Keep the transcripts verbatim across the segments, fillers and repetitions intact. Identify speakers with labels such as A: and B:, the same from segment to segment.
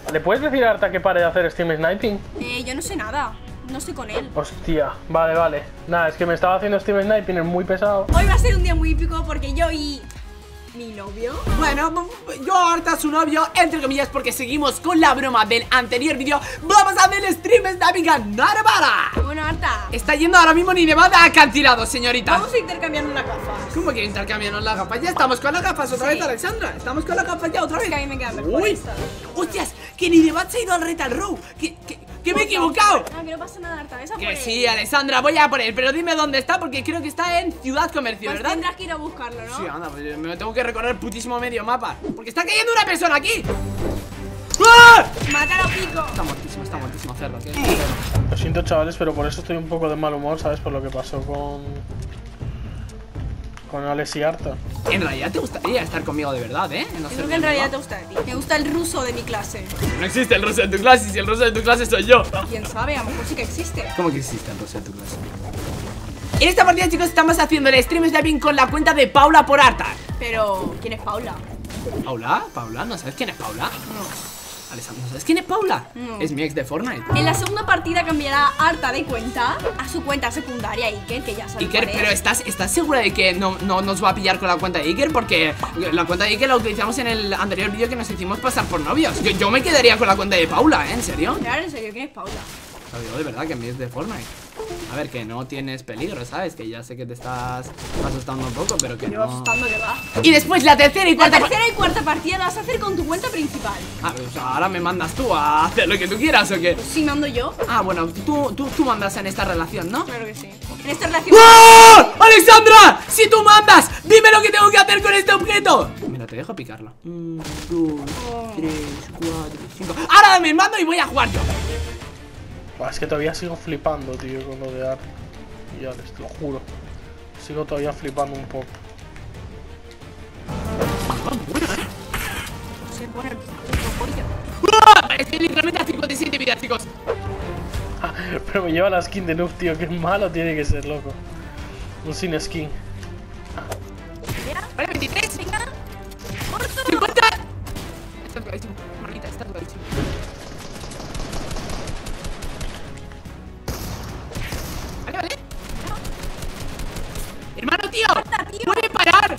A: ¿Le puedes decir a Arta que pare de hacer stream sniping?
B: Eh, yo no sé nada. No estoy con él.
A: Hostia, vale, vale. Nada, es que me estaba haciendo stream sniping, es muy pesado.
B: Hoy va a ser un día muy épico porque yo y... ¿mi novio?
C: Bueno, yo Arta, su novio, entre comillas, porque seguimos con la broma del anterior vídeo. Vamos a hacer stream snapping a Narvara.
B: Bueno, Arta,
C: Está yendo ahora mismo ni Nevada acantilado, señorita.
B: vamos a intercambiarnos las gafas.
C: ¿Cómo que intercambiarnos las gafas? Ya estamos con las gafas otra
B: Sí.
C: vez, Alexandra. Estamos con las gafas ya otra
B: Es
C: vez.
B: que a mí me quedan mejor
C: Uy,
B: estas.
C: hostias, que ni Nevada se ha ido al Retal Row. Que, que, que me he equivocado.
B: No, que no pasa nada, Arta, esa por
C: Que
B: él.
C: sí, Alexandra, voy a por él, pero dime dónde está porque creo que está en Ciudad Comercio,
B: Pues
C: ¿verdad?
B: tendrás que ir a buscarlo, ¿no?
C: Sí, anda, pues me tengo que recorrer putísimo medio mapa. Porque está cayendo una persona aquí. ¡Ah!
B: ¡Mátalo, pico!
C: Está muertísimo, está muertísimo cerdo. ¿Qué?
A: Lo siento, chavales, pero por eso estoy un poco de mal humor, ¿sabes? Por lo que pasó con... con Alex y Arta.
C: En realidad te gustaría estar conmigo de verdad, ¿eh? En
B: Yo creo que en realidad te gusta de ti. Me gusta el ruso de mi clase.
C: No existe el ruso de tu clase, si el ruso de tu clase soy yo.
B: ¿Quién sabe? A lo mejor sí que existe.
C: ¿Cómo que existe el ruso de tu clase? En esta partida, chicos, estamos haciendo el stream snapping con la cuenta de Paula por Arta.
B: Pero, ¿quién es Paula?
C: ¿Paula? ¿Paula? ¿No sabes quién es Paula?
B: No.
C: Alessandra, ¿no sabes quién es Paula?
B: No.
C: Es mi ex de Fortnite.
B: En la segunda partida cambiará Arta de cuenta a su cuenta secundaria, Iker, que ya sabes.
C: Iker,
B: cuál es.
C: pero ¿estás, ¿estás segura de que no, no nos va a pillar con la cuenta de Iker? Porque la cuenta de Iker la utilizamos en el anterior vídeo que nos hicimos pasar por novios. Yo, yo me quedaría con la cuenta de Paula, ¿eh? ¿En serio?
B: Claro, en serio, ¿quién es Paula?
C: Lo digo de verdad, que a mí es de Fortnite. A ver, que no tienes peligro, ¿sabes? Que ya sé que te estás asustando un poco, pero que
B: Yo
C: no...
B: asustando que va.
C: Y después la tercera y
B: La
C: cuarta... pa-
B: tercera y cuarta partida la vas a hacer con tu cuenta principal.
C: Ah, o sea, ahora me mandas tú a hacer lo que tú quieras, ¿o qué?
B: Pues sí, mando yo.
C: Ah, bueno, tú, tú, tú mandas en esta relación, ¿no?
B: Claro que sí. En esta relación.
C: ¡Oh! ¡Alexandra! ¡Si tú mandas! ¡Dime lo que tengo que hacer con este objeto! Mira, te dejo picarlo. Un, dos, tres, cuatro, cinco... ¡Ahora dame el mando y voy a jugar yo!
A: Buah, es que todavía sigo flipando, tío, con lo de Arta y Alex, te lo juro. Sigo todavía flipando un poco.
B: Se pone el puto pollo.
C: ¡Ah! Estoy literalmente a cincuenta y siete vidas, chicos.
A: Pero me lleva la skin de noob, tío, qué malo tiene que ser, loco. Un sin skin.
C: Vale, veintitrés.
B: Venga. Corto.
C: cincuenta. Está clarísimo, manita, está clarísimo. Vale, vale. Hermano, tío.
B: Arta, tío.
C: ¡Puede parar!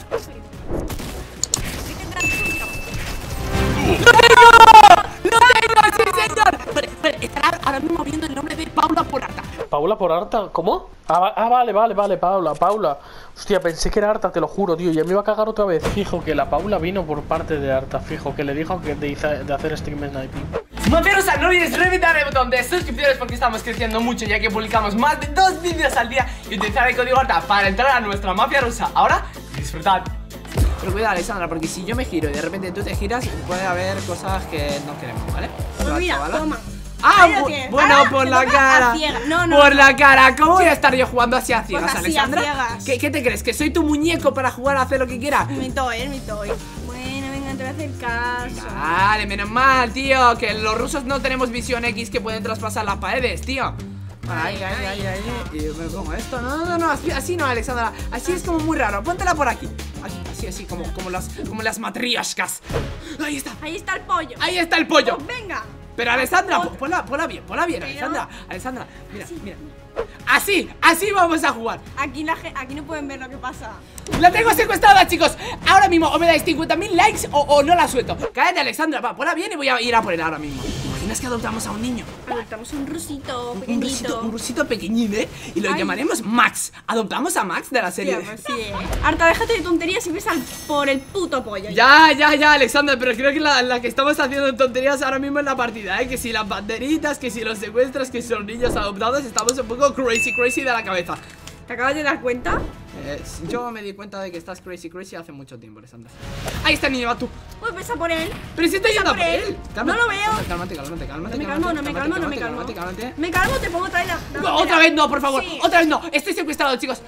B: Hay que entrar dentro.
C: ¡Lo tengo! ¡Lo tengo, sí, señor! Vale, vale, estará ahora mismo viendo el nombre de Paula por Arta.
A: ¿Paula por Arta? ¿Cómo? Ah, va- ah, vale, vale, vale, Paula, Paula. Hostia, pensé que era Arta, te lo juro, tío. Ya me iba a cagar otra vez. Fijo que la Paula vino por parte de Arta. Fijo que le dijo que de, hiza- de hacer stream sniping.
C: Maperos, no olvides reventar el botón de suscripciones porque estamos creciendo mucho ya que publicamos más de dos vídeos al día y utilizar el código ARTA para entrar a nuestra mafia rusa. Ahora, disfrutad. Pero cuidado, Alexandra, porque si yo me giro y de repente tú te giras, puede haber cosas que no queremos, ¿vale?
B: Pues mira,
C: Chavala.
B: toma.
C: Ah,
B: Ahí lo
C: bu-
B: tienes.
C: bueno,
B: Ah,
C: por
B: te
C: la
B: toca
C: cara.
B: a ciegas. No, no,
C: por
B: no.
C: la cara. ¿Cómo voy a estar yo jugando así a ciegas,
B: Pues así,
C: Alexandra?
B: a ciegas.
C: ¿Qué, ¿Qué te crees? ¿Que soy tu muñeco para jugar a hacer lo que quiera?
B: Mi toy, mi toy. Bueno, venga, te voy a hacer caso.
C: Vale, menos mal, tío. Que los rusos no tenemos visión X que pueden traspasar las paredes, tío. Ay, ay, ay, ay. Y me pongo esto. No, no, no, no, así, así no, Alexandra. Así es como muy raro. Póntela por aquí. Así, así, así, como, como las, como las matrioshkas. Ahí está.
B: Ahí está el pollo.
C: Ahí está el pollo.
B: Pues venga.
C: Pero Alexandra, po- ponla, ponla bien, ponla bien,
B: Pero-
C: Alexandra. Alexandra, mira, mira. Así, así vamos a jugar.
B: Aquí, la, ge- aquí no pueden ver lo que pasa.
C: La tengo secuestrada, chicos. Ahora mismo o me dais cincuenta mil likes o, o no la suelto. Cállate, Alexandra, va, ponla bien y voy a ir a por él ahora mismo. ¿Imaginas que adoptamos a un niño?
B: Adoptamos un rusito
C: Un
B: pequeñito.
C: rusito, un rusito pequeñín, ¿eh? Y lo
B: Ay.
C: llamaremos Max. ¿Adoptamos a Max de la serie?
B: Tío, pues sí, eh. Arta, déjate de tonterías y ves al por el puto pollo.
C: Ya, ya, ya, Alexandra, pero creo que la, la que estamos haciendo tonterías ahora mismo en la partida, ¿eh? Que si las banderitas, que si los secuestros, que si los niños adoptados, estamos un poco crazy, crazy de la cabeza.
B: ¿Te acabas de dar cuenta?
C: Eh, yo me di cuenta de que estás crazy, crazy hace mucho tiempo, Alexandra. Ahí está el niño, va tú.
B: Pues ves a por él.
C: Pero si estoy yendo a
B: por
C: por
B: él.
C: él.
B: No lo veo.
C: Cálmate, cálmate, cálmate.
B: No me calmo, no me calmo, no me calmo.
C: Cálmate, cálmate.
B: Me calmo, te pongo otra vez la. la
C: No,
B: bandera.
C: otra vez no, por favor.
B: Sí.
C: Otra vez no. Estoy secuestrado, chicos.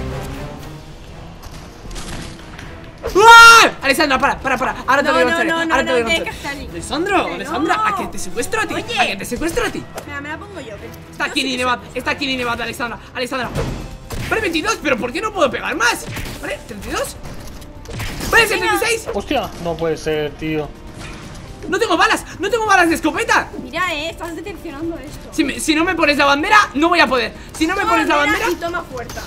C: ¡Ah! Alexandra, para, para, para. Ahora te
B: No,
C: voy a
B: no,
C: mostrar.
B: no, no,
C: Ahora te
B: no,
C: voy a
B: tienes
C: mostrar.
B: que estar ahí.
C: Alessandro,
B: Que
C: Alessandra,
B: no.
C: a que te secuestro a ti.
B: Oye.
C: A que te secuestro a ti.
B: Mira, me la pongo yo. que-
C: Está
B: yo
C: aquí
B: sé que
C: Ninevat,
B: sé.
C: está aquí Ninevat, Alexandra. Alexandra. Vale, veintidós, pero ¿por qué no puedo pegar más? Vale, treinta y dos. Vale, setenta y seis.
A: Hostia, no puede ser, tío.
C: No tengo balas, no tengo balas. balas de escopeta.
B: Mira, eh, estás decepcionando esto.
C: Si, me, si no me pones la bandera, no voy a poder. Si no me
B: Toma
C: pones la bandera.
B: y toma fuerzas.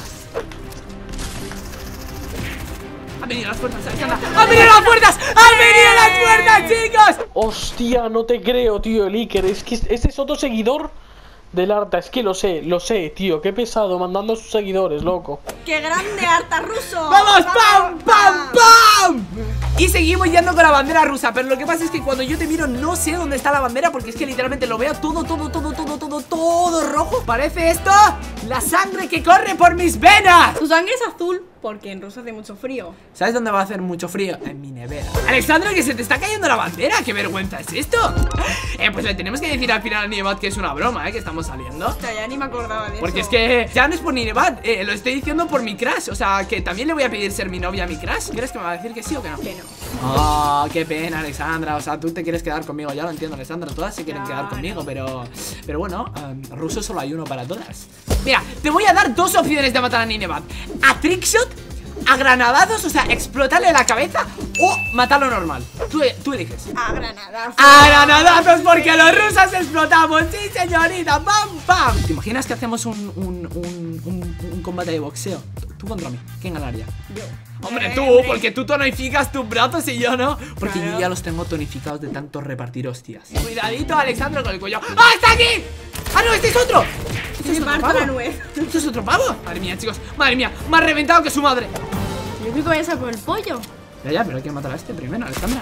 C: Han venido las fuerzas, Alexandra. ¡Han venido las fuerzas! ¡Han venido las fuerzas, chicos!
A: Hostia, no te creo, tío, el Iker. Es que ese es otro seguidor del Arta. Es que lo sé, lo sé, tío. Qué pesado, mandando a sus seguidores, loco.
B: ¡Qué grande, Arta Ruso!
C: ¡Vamos! ¡Pam, pam, pam! Y seguimos yendo con la bandera rusa. Pero lo que pasa es que cuando yo te miro no sé dónde está la bandera, porque es que literalmente lo veo todo, todo, todo, todo, todo, todo rojo. Parece esto la sangre que corre por mis venas.
B: Tu sangre es azul porque en Rusia hace mucho frío.
C: ¿Sabes dónde va a hacer mucho frío? En mi nevera. Alexandra, que se te está cayendo la bandera. ¿Qué vergüenza es esto? Eh, pues le tenemos que decir al final a Ninebat que es una broma, eh, que estamos saliendo.
B: O sea, ya ni me acordaba de
C: Porque
B: eso.
C: es que ya no es por Ninebat, eh, lo estoy diciendo por mi crush. O sea, que también le voy a pedir ser mi novia a mi crush. ¿Crees que me va a decir que sí o que no?
B: Que no.
C: Oh, qué pena, Alexandra. O sea, tú te quieres quedar conmigo. Ya lo entiendo, Alexandra. Todas se quieren
B: Claro.
C: quedar conmigo, pero Pero bueno, um, ruso solo hay uno para todas. Mira, te voy a dar dos opciones de matar a Ninebat: a trickshot, a granadados, o sea, explotarle la cabeza, o matarlo normal. Tú, tú eliges.
B: A granada.
C: ¡A granadazos! Porque los rusos explotamos. ¡Sí, señorita! ¡Pam, pam! ¿Te imaginas que hacemos un, un, un, un, un combate de boxeo? Tú contra mí. ¿Quién ganaría?
B: Yo.
C: Hombre,
B: Eh,
C: tú,
B: hombre.
C: porque tú tonificas tus brazos y yo no. Porque
B: Claro.
C: yo ya los tengo tonificados de tanto repartir hostias. Cuidadito, Alexandra, con el cuello. ¡Ah, está aquí! ¡Ah, no, este es otro! ¿Este es
B: Me
C: otro
B: parto
C: pavo?
B: la nuez.
C: ¿Esto es otro pavo? Madre mía, chicos. Madre mía, más reventado que su madre.
B: Yo creo que vayas a por el pollo.
C: Ya, ya, pero hay que matar a este primero, Alexandra.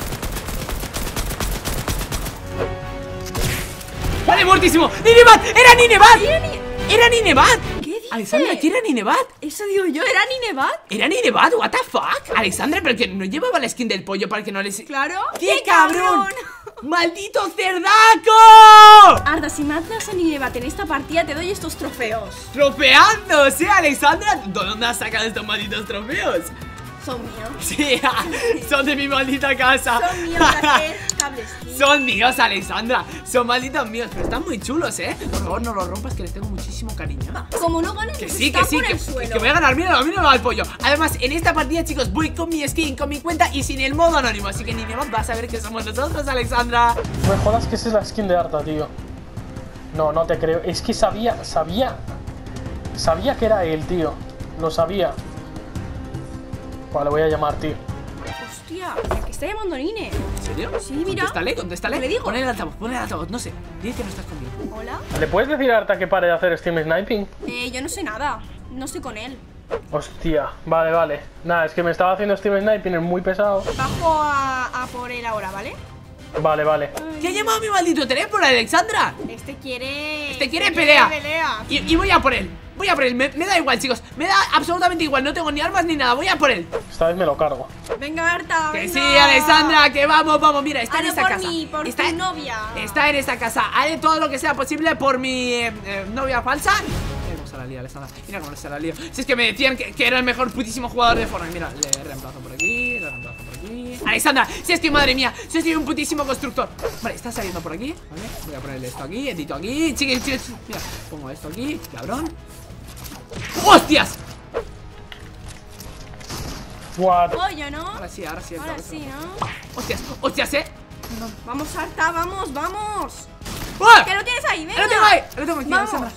C: ¡Vale, muertísimo! ¡Ninebat! ¡Era Ninebat! ¡Era Ninebat!
B: ¿Qué dices?
C: Alexandra, ¿quién era Ninebat?
B: Eso digo yo, ¿era Ninebat?
C: ¿Era Ninebat? ¿What the fuck? Alexandra, pero que no llevaba la skin del pollo para que no les...
B: Claro.
C: ¡Qué cabrón! ¡Maldito cerdaco!
B: Arda, si matas a Ninebat en esta partida te doy estos trofeos.
C: ¡Tropeando! ¿Sí, Alexandra? ¿De dónde has sacado estos malditos trofeos?
B: Son míos.
C: Sí, son de mi maldita casa.
B: Son míos de hacer cables.
C: Son míos, Alexandra. Son malditos míos, pero están muy chulos, ¿eh? Por favor, no los rompas, que les tengo muchísimo cariño.
B: Como no ganes,
C: Que sí,
B: está
C: que sí,
B: por
C: que,
B: el
C: que,
B: suelo.
C: que voy a ganar. Míralo, míralo al pollo. Además, en esta partida, chicos, voy con mi skin, con mi cuenta y sin el modo anónimo. Así que Ninebat va a saber que somos nosotros, Alexandra.
A: No me jodas que esa es la skin de Arta, tío. No, no te creo. Es que sabía, sabía. Sabía que era él, tío. Lo sabía. Vale, voy a llamar, tío.
B: Hostia, que está llamando Nine.
C: ¿En serio?
B: Sí, mira.
C: Contéstale, contéstale.
B: ¿Qué le digo?
C: Pon el altavoz, pon el altavoz, no sé. Dile que no estás conmigo.
B: Hola.
A: ¿Le puedes decir a Arta que pare de hacer stream sniping?
B: Eh, yo no sé nada. No estoy con él.
A: Hostia, vale, vale. Nada, es que me estaba haciendo stream sniping, es muy pesado.
B: Bajo a, a por él ahora, ¿vale?
A: Vale, vale.
C: ¿Qué ha llamado mi maldito teléfono, Alexandra?
B: Este quiere...
C: Este quiere pelea.
B: pelea.
C: Y, y voy a por él. Voy a por él. Me, me da igual, chicos. Me da absolutamente igual. No tengo ni armas ni nada. Voy a por él.
A: Esta vez me lo cargo.
B: Venga, Arta,
C: Que
B: venga.
C: sí, Alexandra. Que vamos, vamos. Mira, está
B: Hazlo
C: en esta
B: por
C: casa.
B: mí, por
C: está,
B: tu novia.
C: Está en esta casa. Haré todo lo que sea posible por mi eh, eh, novia falsa. Mira cómo se la lía, Alexandra. Mira cómo se la lío. Si es que me decían que, que era el mejor putísimo jugador de Fortnite. Mira, le reemplazo por aquí. Le reemplazo por aquí. Alexandra, si es que madre mía. Si es que un putísimo constructor. Vale, está saliendo por aquí. Vale, voy a ponerle esto aquí. Edito aquí. Chiqui, chiqui, chiqui. Mira, pongo esto aquí. Cabrón. ¡Hostias!
A: What?
B: Pollo, ¿no?
C: Ahora sí, ahora sí.
B: Ahora
C: ahora
B: sí, ¿no?
C: ¡Hostias! ¡Hostias, eh!
B: Vamos, Arta, vamos, vamos.
C: ¡Ah!
B: Que lo tienes ahí, venga.
C: ¡Lo tengo ahí! ¡Lo tengo aquí,
B: Vamos.
C: Alexandra!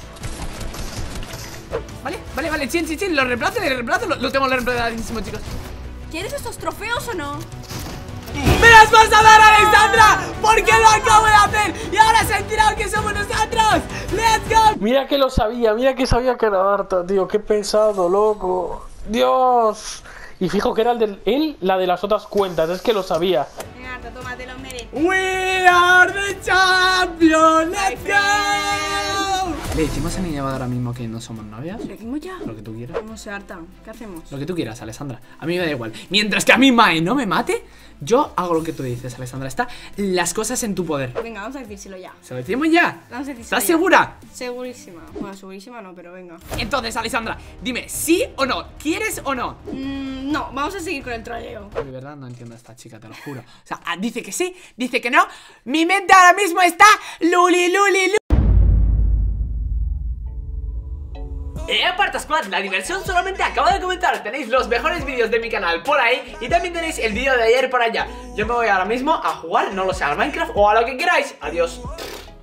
C: Vale, vale, vale, chin, chin, chin. Lo reemplazo, lo reemplazo. Lo, lo tengo reemplazadísimo, chicos.
B: ¿Quieres estos trofeos o no?
C: ¡Me las vas a dar, Alexandra! ¡Porque lo acabo de hacer! ¡Y ahora se ha enterado que somos nosotros! ¡Let's go!
A: Mira que lo sabía, mira que sabía que era Arta, tío. Qué pesado, loco. Dios. Y fijo que era el del él, la de las otras cuentas, es que lo sabía.
B: Venga, Arta, toma, te lo mereces.
C: We are the champions. Let's go. Le decimos a Ninebat ahora mismo que no somos novias.
B: ¿Lo decimos ya?
C: Lo que tú quieras.
B: No sé, Arta, ¿qué hacemos?
C: Lo que tú quieras, Alexandra. A mí me da igual. Mientras que a mí Mae no me mate, yo hago lo que tú dices, Alexandra. Está las cosas en tu poder.
B: Venga, vamos a decírselo ya.
C: ¿Se lo decimos ya?
B: Vamos a decírselo
C: ¿Estás
B: ya.
C: segura?
B: Segurísima. Bueno, segurísima no, pero venga.
C: Entonces, Alexandra, dime, ¿sí o no? ¿Quieres o no?
B: Mm, no, vamos a seguir con el troleo.
C: De verdad no entiendo a esta chica, te lo juro. O sea, ah, dice que sí, dice que no. Mi mente ahora mismo está luli, luli, luli. Eh, Aparta Squad, la diversión solamente acaba de comenzar. Tenéis los mejores vídeos de mi canal por ahí y también tenéis el vídeo de ayer por allá. Yo me voy ahora mismo a jugar, no lo sé, al Minecraft o a lo que queráis. Adiós.